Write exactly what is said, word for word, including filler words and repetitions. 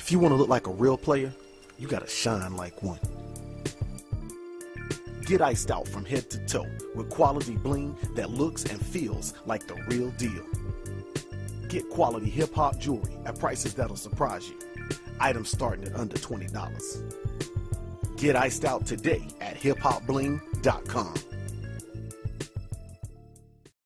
If you want to look like a real player, you gotta shine like one. Get iced out from head to toe with quality bling that looks and feels like the real deal. Get quality hip-hop jewelry at prices that'll surprise you. Items starting at under twenty dollars. Get iced out today at hip hop bling dot com.